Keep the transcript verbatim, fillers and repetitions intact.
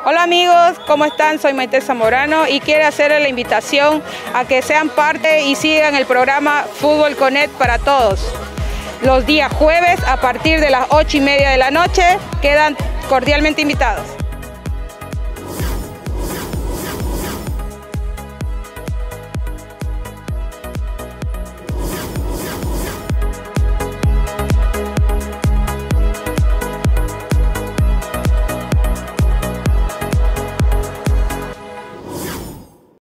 Hola amigos, ¿cómo están? Soy Maite Zamorano y quiero hacerles la invitación a que sean parte y sigan el programa Fútbol Connect para todos. Los días jueves a partir de las ocho y media de la noche quedan cordialmente invitados.